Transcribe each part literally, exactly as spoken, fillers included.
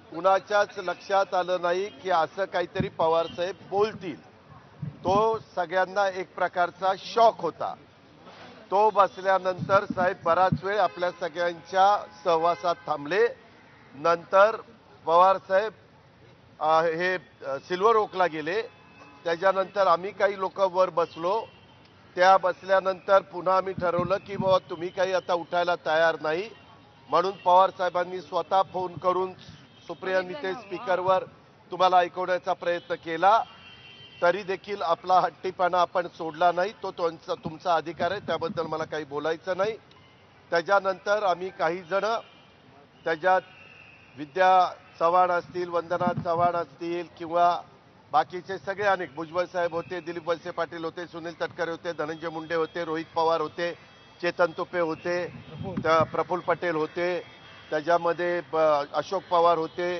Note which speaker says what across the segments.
Speaker 1: कुणाच्याच लक्षात आलं नाही की असं काहीतरी पवार साहेब बोलतील। तो सगळ्यांना एक प्रकारचा शॉक होता। तो बसल्यानंतर साहेब बराच वेळ आपल्या सगळ्यांच्या सहवासात थांबले। नंतर पवार साहेब हे सिल्वर ओकला गेले। त्याच्यानंतर आम्ही काही लोक वर बसलो। त्या बसल्यानंतर पुन्हा आम्ही ठरवलं की बाबा तुम्ही काही आता उठायला तयार नाही, म्हणून पवार साहेबांनी स्वतः फोन करून सुप्रियांनी ते स्पीकरवर तुम्हाला ऐकवण्याचा प्रयत्न केला। तरी देखील आपला हट्टीपणा आपण सोडला नाही। तो तुमचा तुमचा अधिकार आहे, त्याबद्दल मला काही बोलायचं नाही। त्याच्यानंतर आम्ही काही जण त्याच्यात विद्या चव्हाण असतील, वंदना चव्हाण असतील किंवा बाकीचे सगळे अनेक, भुजबळ साहेब होते, दिलीप वळसे पाटील होते, सुनील तटकरे होते, धनंजय मुंडे होते, रोहित पवार होते, चेतन तुपे होते, प्रफुल्ल पटेल होते, त्याच्यामध्ये अशोक पवार होते,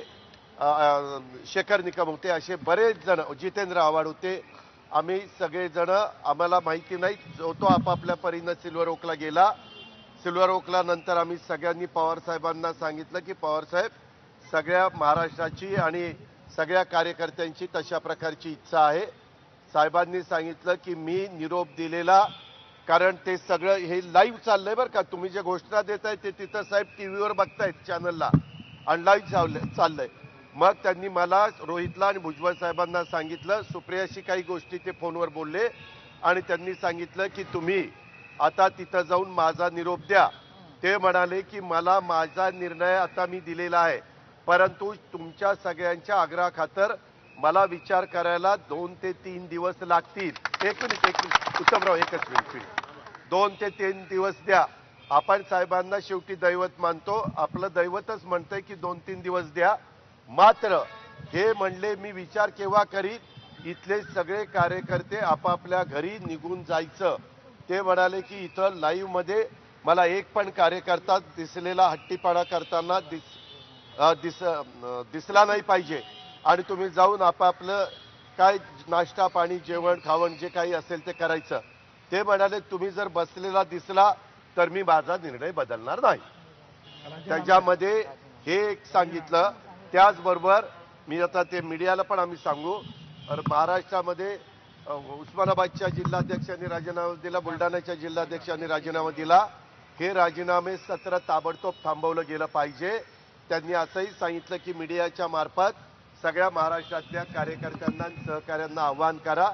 Speaker 1: शेखर निकम होते, असे बरेच जण, जितेंद्र आव्हाड होते। आम्ही सगळे जण, आम्हाला माहिती नाही, जो तो आपापल्या परीनं सिल्वर ओकला गेला। सिल्वर ओकला नंतर आम्ही सगळ्यांनी पवार साहेबांना सांगितलं की पवार साहेब, सगळ्या महाराष्ट्राची आणि सगळ्या कार्यकर्त्यांची तशा प्रकारची इच्छा आहे। साहेबांनी सांगितलं की मी निरोप दिलेला, कारण ते सगळं हे लाईव्ह चाललंय बरं का, तुम्ही जे घोषणा देताय ते तिथं साहेब टीव्हीवर बघतायत चॅनलला, आणि लाईव्ह चाललंय। मग त्यांनी मला, रोहितला आणि भुजबळ साहेबांना सांगितलं, सुप्रियाशी काही गोष्टी ते फोनवर बोलले आणि त्यांनी सांगितलं की तुम्ही आता तिथं जाऊन माझा निरोप द्या। ते म्हणाले की मला माझा निर्णय आता मी दिलेला आहे, परंतु तुमच्या सगळ्यांच्या आग्रहाखातर मला विचार करायला दोन ते तीन दिवस लागतील। एक मिनिट एक मिनिट उत्तमराव, एकच मिनिट, दोन ते तीन दिवस द्या। आपण साहेबांना शेवटी दैवत मानतो, आपलं दैवतच म्हणतंय की दोन तीन दिवस द्या। मात्र हे म्हणले मी विचार केव्हा करीत, इथले सगळे कार्यकर्ते आपापल्या घरी निघून जायचं। ते म्हणाले की इथं लाईव्ह मध्ये मला एक पण कार्यकर्ता दिसलेला हट्टीपणा करताना दिस दिस दिसला नाही पाहिजे, आणि तुम्ही जाऊन आपापलं काय नाश्ता पाणी जेवण खावण जे काही असेल ते करायचं। ते म्हणाले तुम्ही जर बसलेला दिसला तर मी माझा निर्णय बदलणार नाही। त्याच्यामध्ये हे एक सांगितलं। त्याचबरोबर मी आता ते मीडियाला पण आम्ही सांगू, महाराष्ट्रामध्ये उस्मानाबादच्या जिल्हाध्यक्षांनी राजीनामा दिला, बुलढाण्याच्या जिल्हाध्यक्षांनी राजीनामा दिला। हे राजीनामे सत्र ताबडतोब थांबवलं गेलं पाहिजे। त्यांनी असंही सांगितलं की मीडियाच्या मार्फत सगळ्या महाराष्ट्रातल्या कार्यकर्त्यांना सहकाऱ्यांना आवाहन करा